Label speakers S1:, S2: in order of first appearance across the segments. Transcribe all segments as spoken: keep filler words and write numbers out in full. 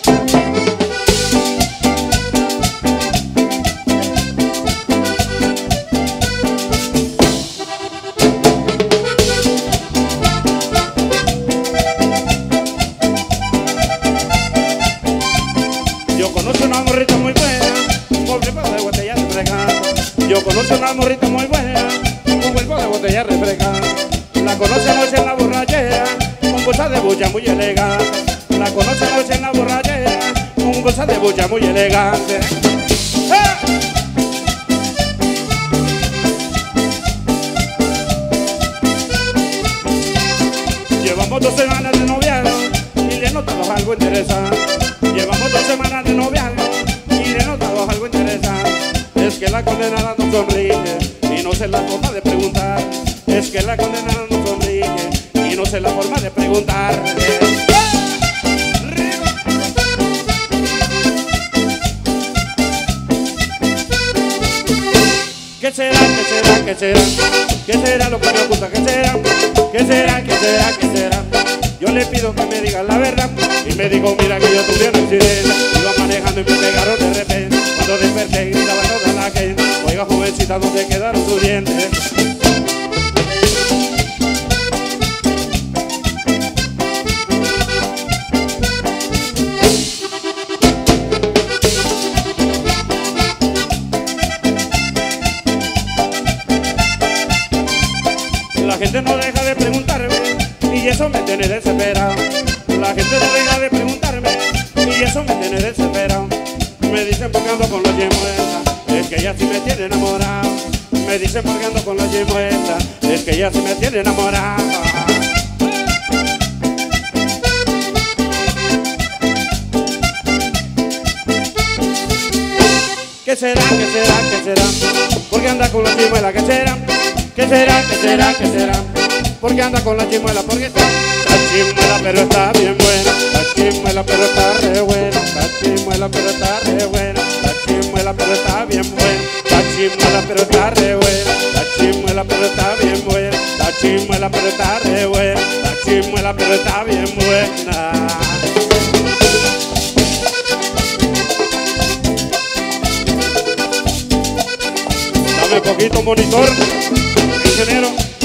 S1: Yo conozco una morrita muy buena, un cuerpo de botella refrescada. Yo conozco una morrita muy buena, un cuerpo de botella refrescada. La conoce anoche en la borrachera, con bolsa de bulla muy elegante. La conoce anoche en la borrachera, con bolsa de bulla muy elegante. ¡Eh! Llevamos dos semanas de noviazgo y le he notado algo interesante. Llevamos dos semanas de noviazgo y le he notado algo interesante. Es que la condenada no sonríe y no sé la forma de preguntar. Es que la condenada no sonríe y no sé la forma de preguntar. ¿Qué será, qué será, qué será? ¿Qué será lo que me oculta? ¿Qué será? ¿Qué será, qué será, qué será? Yo le pido que me diga la verdad y me dijo, mira que yo tuve un accidente. Iba manejando y me pegaron de repente. Cuando desperté gritaba toda la gente, oiga jovencita, ¿dónde quedaron sus dientes? La gente no deja de preguntarme y eso me tiene desesperado. La gente no deja de preguntarme y eso me tiene desesperado. Me dicen por qué ando con la yemuela, es que ella sí me tiene enamorado. Me dicen por qué ando con la yemuela, es que ella sí me tiene enamorado. ¿Qué será, qué será, qué será? ¿Por qué anda con la chimuela? ¿Qué será? ¿Qué será, qué será, qué será? ¿Por qué anda con la chimuela? Porque está la chimuela pero está bien buena. La chimuela pero está re buena. La chimuela pero está re buena. La chimuela pero está bien buena. La chimuela pero está re buena. La chimuela pero está bien buena. La chimuela pero está re buena. La chimuela pero está bien buena. Dame un poquito monitor, ingeniero.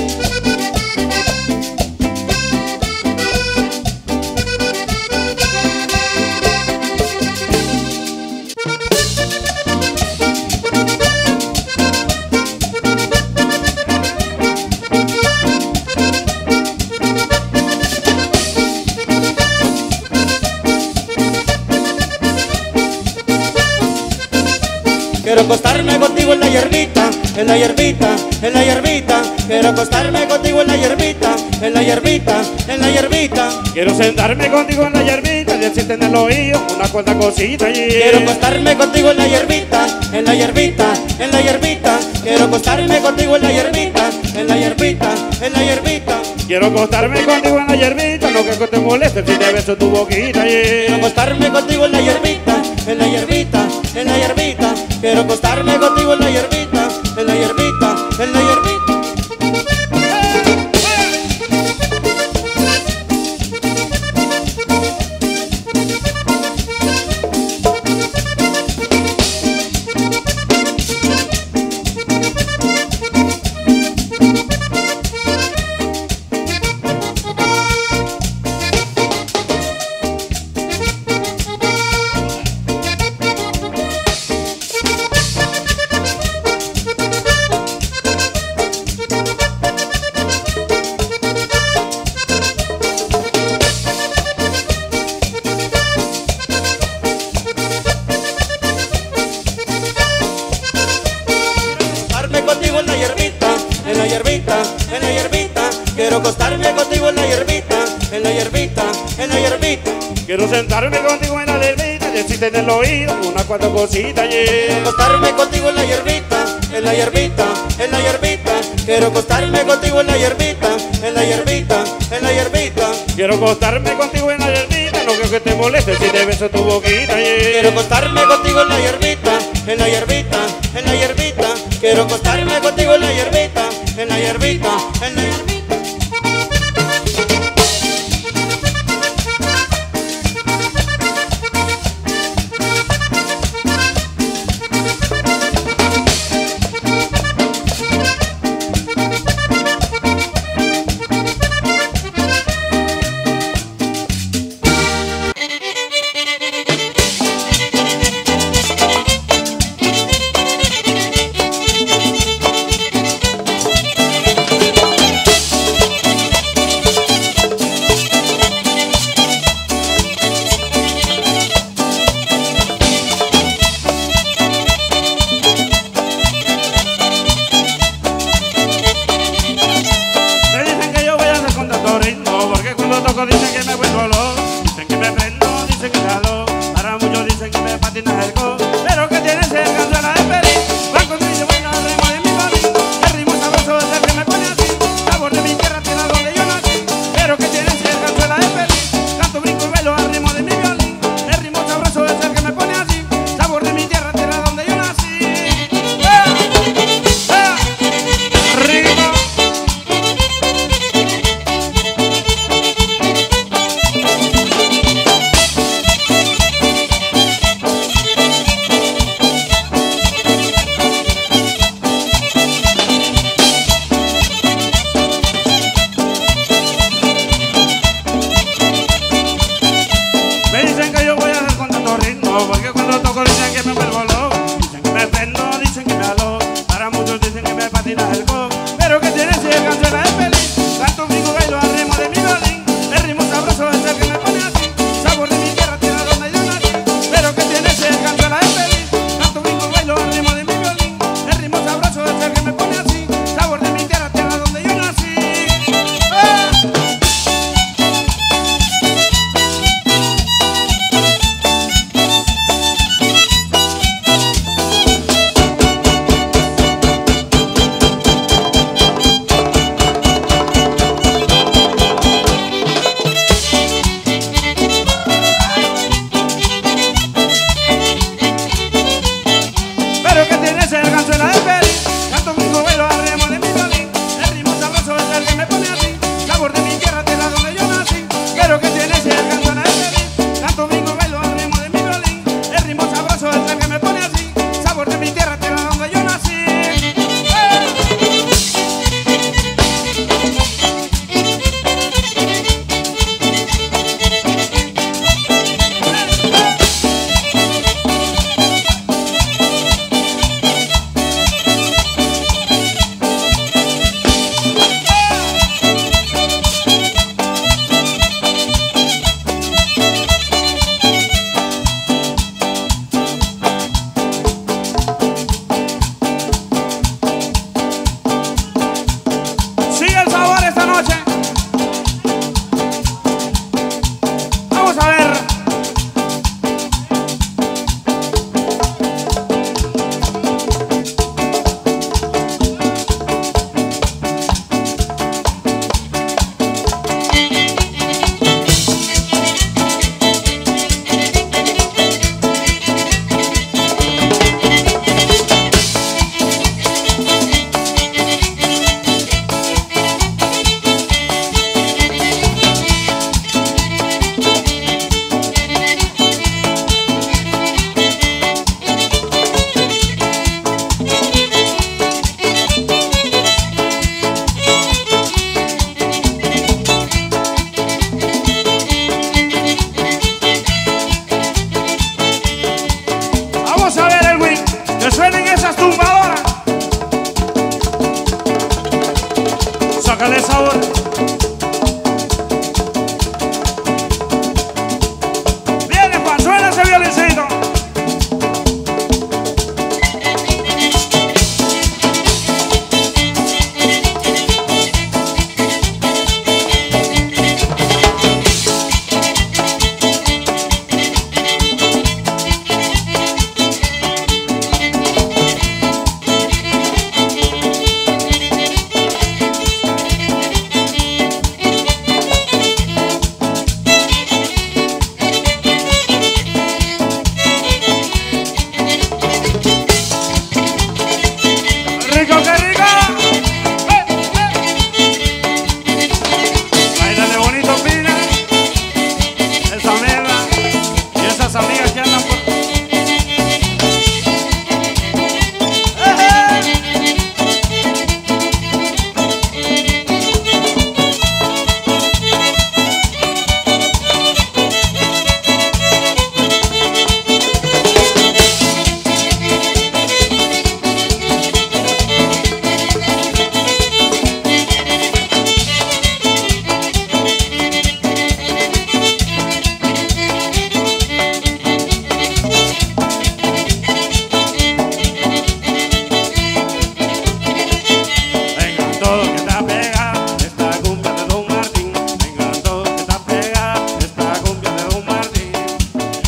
S2: Quiero acostarme contigo en la hierbita, en la hierbita, en la hierbita. Quiero acostarme contigo en la hierbita, en la hierbita, en la hierbita.
S1: Quiero sentarme contigo en la hierbita y decirte en el oído una cuanta cosita allí.
S2: Quiero acostarme contigo en la hierbita, en la hierbita, en la hierbita. Quiero acostarme contigo en la hierbita, en la hierbita, en la hierbita.
S1: Quiero acostarme contigo en la hierbita, no que te moleste si te beso tu boquita allí.
S2: Quiero acostarme contigo en la hierbita, en la hierbita, en la hierbita. Quiero acostarme contigo en la hierbita, en la hierbita, en la hierbita. Quiero acostarme contigo en la hierbita, en la hierbita, en la hierbita.
S1: Quiero sentarme contigo en la hierbita y decirte en el oído una cuanta cosita allí.
S2: Quiero acostarme contigo en la hierbita, en la hierbita, en la hierbita. Quiero acostarme contigo en la hierbita, en la hierbita, en la hierbita.
S1: Quiero acostarme contigo en la hierbita, no creo que te moleste si te beso tu boquita allí.
S2: Quiero acostarme contigo en la hierbita, en la hierbita, en la hierbita. Quiero acostarme contigo en la hierbita, en la hierbita, en la hierbita.
S1: dicen que jalo, para muchos dicen que me patina el co, pero que tiene ese canzuela de feliz. Van conmigo, bueno, al ritmo de mi violín, el ritmo sabroso es el que me pone así, sabor de mi tierra, tierra donde yo nací, pero que tiene ese canzuela de feliz. Canto, brinco y bailo al ritmo de mi violín, el ritmo sabroso es el que me pone así, sabor de mi tierra, tierra donde yo nací. ¡Eh! ¡Eh! ¡Ritmo! Porque cuando toco dicen que me vuelvo loco, dicen que me prendo, dicen que me alo, para muchos dicen que me patina el co, pero que tiene si el canzuela es feliz. Canto, brinco, bailo al ritmo de mi violín, el ritmo sabroso es el que me pone así, sabor de mi tierra, tierra donde yo nací, pero que tiene si el canzuela es feliz. Canto, brinco, bailo al ritmo de mi violín, el ritmo sabroso es el que me pone así, sabor de mi tierra, tierra donde yo nací. ¡Ah!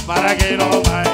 S1: para que lo baile.